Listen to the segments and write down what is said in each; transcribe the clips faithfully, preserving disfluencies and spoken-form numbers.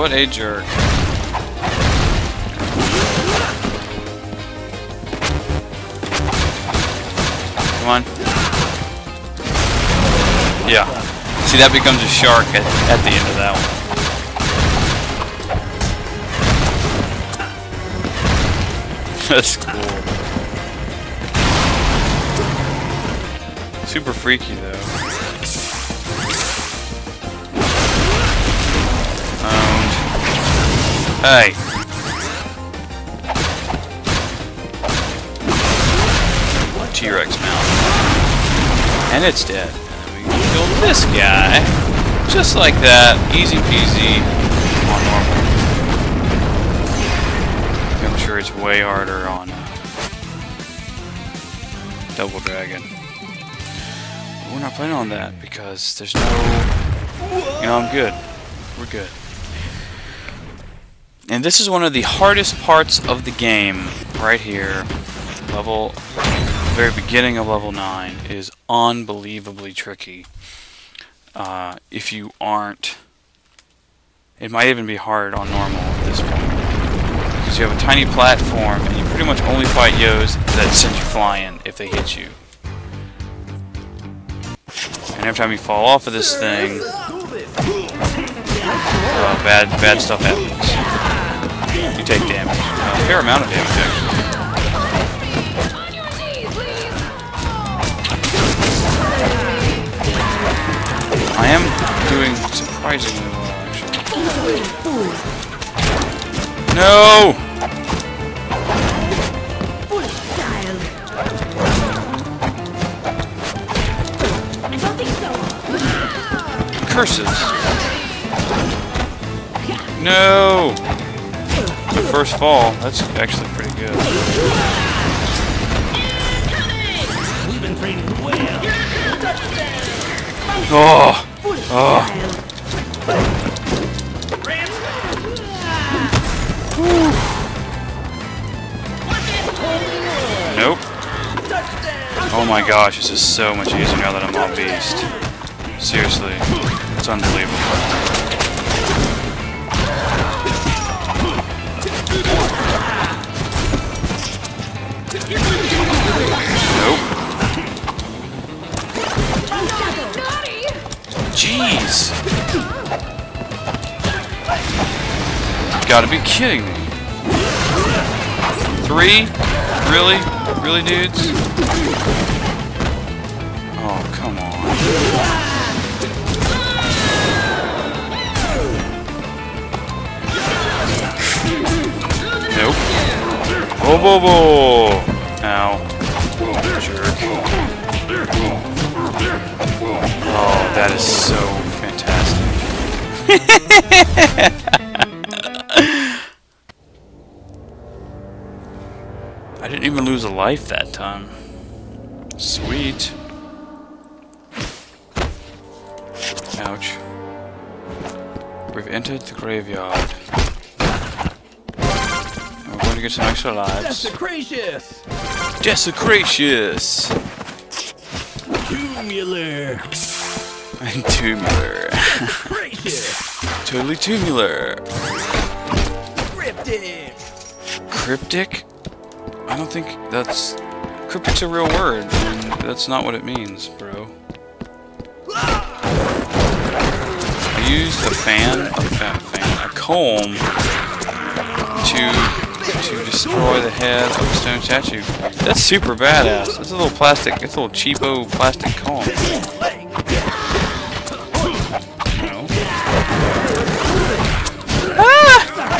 what a jerk. Come on. Yeah. See, that becomes a shark at, at the end of that one. That's cool. Super freaky, though. Owned. Hey. T-Rex mount. And it's dead. And then we can kill this guy. Just like that. Easy peasy. On normal. I'm sure it's way harder on Double Dragon. But we're not planning on that because there's no... You know, I'm good. We're good. And this is one of the hardest parts of the game. Right here. Level... The very beginning of level nine is unbelievably tricky. Uh, if you aren't... It might even be hard on normal at this point. Because you have a tiny platform and you pretty much only fight Yos that send you flying if they hit you. And every time you fall off of this thing, uh, bad, bad stuff happens. You take damage. Uh, a fair amount of damage, actually. I am doing surprisingly well, actually. No! Curses! No! The first fall, that's actually pretty good. We've been training well. Oh! Oh! Nope. Oh my gosh, this is so much easier now that I'm all beast. Seriously, it's unbelievable. Nope. Jeez! You gotta be kidding me. Three? Really? Really, dudes? Oh, come on. Nope. Oh, bo, bo. Ow. Jerk. Oh, that is so fantastic. I didn't even lose a life that time. Sweet. Ouch. We've entered the graveyard. We're going to get some extra lives. Dessicratious! Dessicratious! Tumular! I'm tumular. Dessicratious! Totally tumular. Cryptic! Cryptic? I don't think that's... Cryptic's a real word, and that's not what it means, bro. I used a fan, a fan, fan a comb, to to destroy the head of a stone statue. That's super badass. It's a little plastic, it's a little cheapo plastic comb. No. Ah!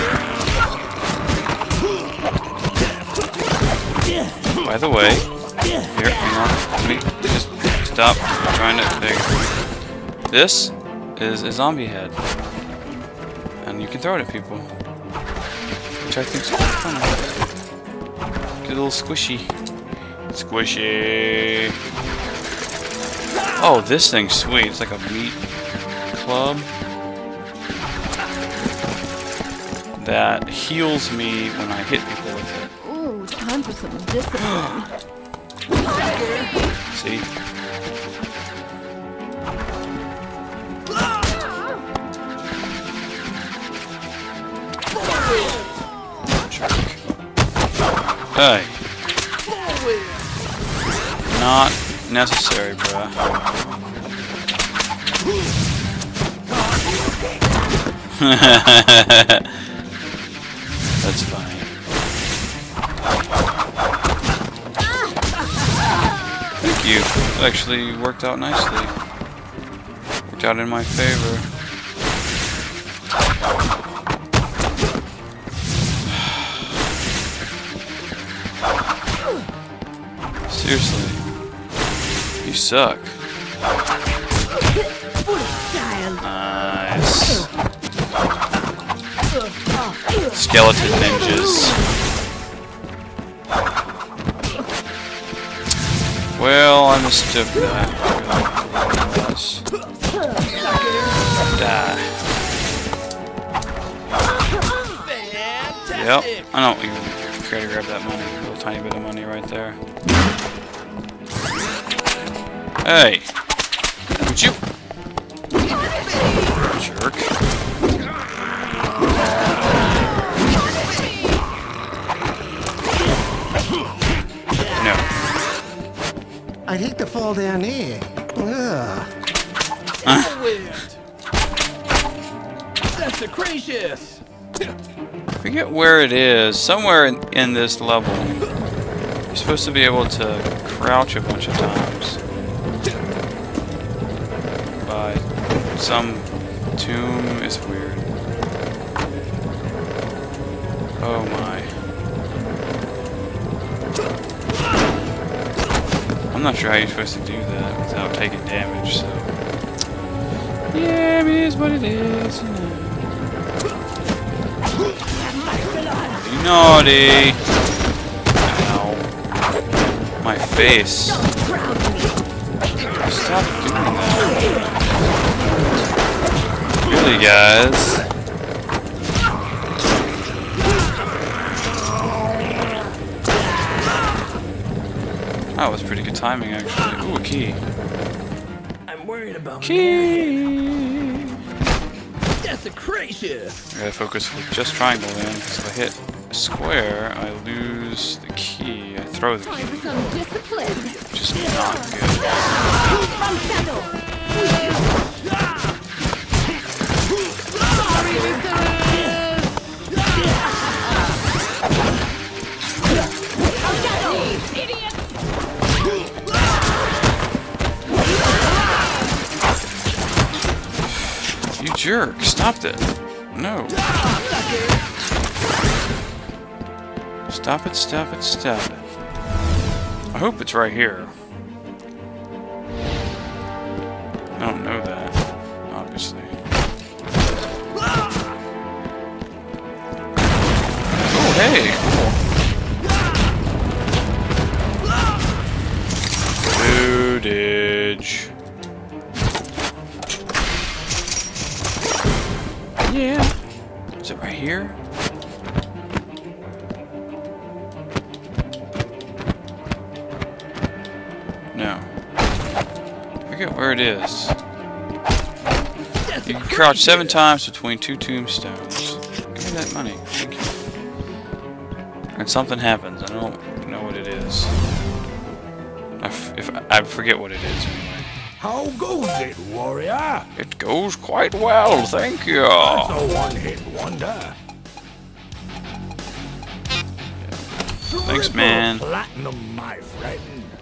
By the way, here, hang on, let me just stop trying to think. This is a zombie head, and you can throw it at people, which I think is quite fun. Get a little squishy, squishy. Oh, this thing's sweet. It's like a meat club that heals me when I hit people with it. Ooh, time for some discipline. See? Hey. Not necessary, bruh. That's funny. Thank you. It actually worked out nicely. Worked out in my favor. Seriously. You suck. Nice. Skeleton ninjas. Well, I mistook that. Die. Yep. I don't even care to grab that money. A little tiny bit of money right there. Hey! Would you? Jerk. No. I'd hate to fall down here. Ugh. Huh? Dessicratious. Forget where it is. Somewhere in, in this level, you're supposed to be able to crouch a bunch of times. By some tomb is weird. Oh my. I'm not sure how you're supposed to do that without taking damage, so. Yeah, it is what it is, you know. You naughty! Ow. My face. Stop doing that. Really, guys? That was pretty good timing, actually. Ooh, a key. I'm worried about Key! Dessicratious. I gotta focus with just triangle in, because if I hit square, I lose the key. I throw the Time key. for some discipline. Which is not good. You jerk, stop that. No. Stop it, stop it, stop it. I hope it's right here. I don't know that, obviously. Oh, hey, cool. Footage. Yeah. Is it right here? No. I forget where it is. You can crouch seven times between two tombstones. Give me that money. Thank you. And something happens. I don't know what it is. I, f if I, I forget what it is anyway. How goes it, warrior? It goes quite well, thank you. That's a one-hit wonder. Thanks, man. Platinum, my friend.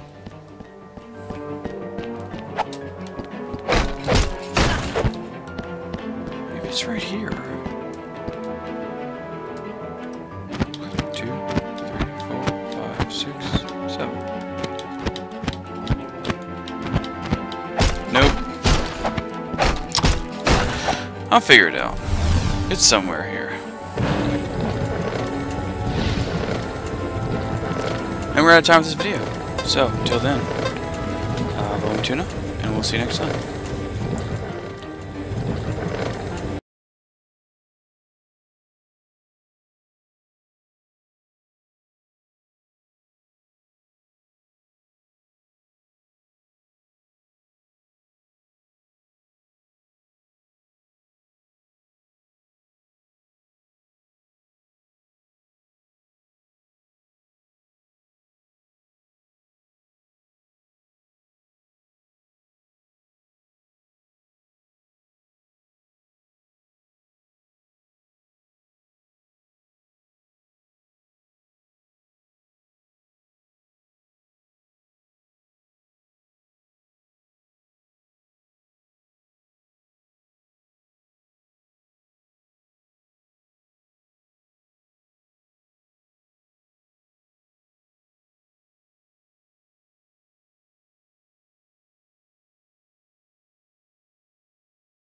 Maybe it's right here. Two, three, four, five, six, seven. Nope. I'll figure it out. It's somewhere here. And we're out of time for this video. So, until then, uh, Rolling Tuna, and we'll see you next time.